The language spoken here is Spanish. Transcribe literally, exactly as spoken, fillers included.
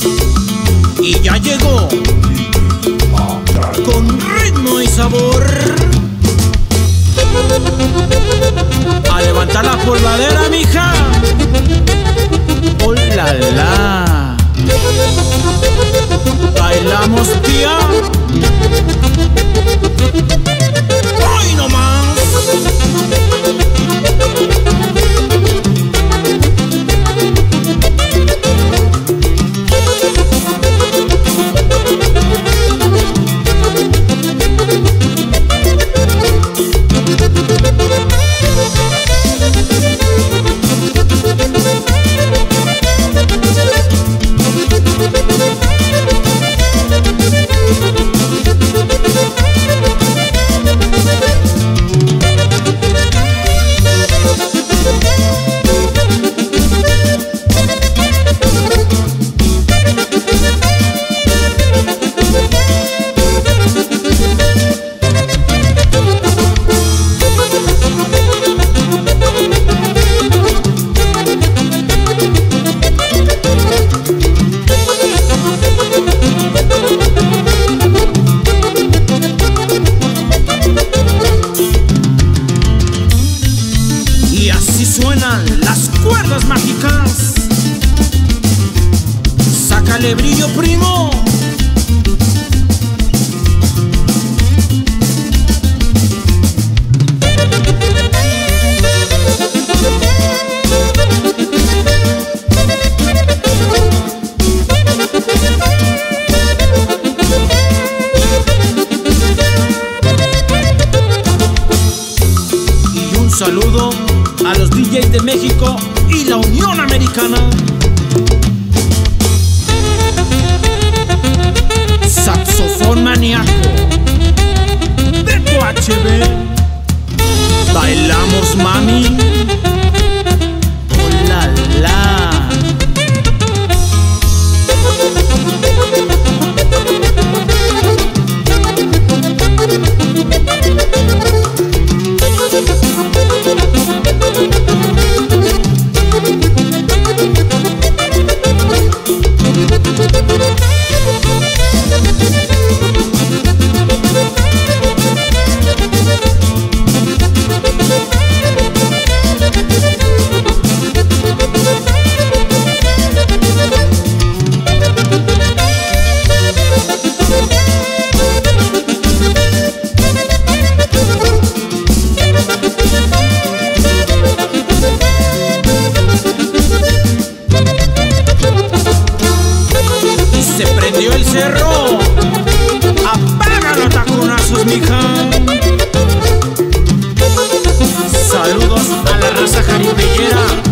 Y ya llegó con ritmo y sabor a levantar la polvadera, mija. ¡Oh, la, la! Bailamos, tía. ¡Ay, no más! Y así suenan las cuerdas mágicas. Sácale brillo, primo. Y un saludo a los D Js de México y la Unión Americana. Saxofón maníaco de tu H B. Bailamos, mami. Oh, la, la. Se prendió el cerro. Apaga los taconazos, mija. Saludos a la raza jaripellera.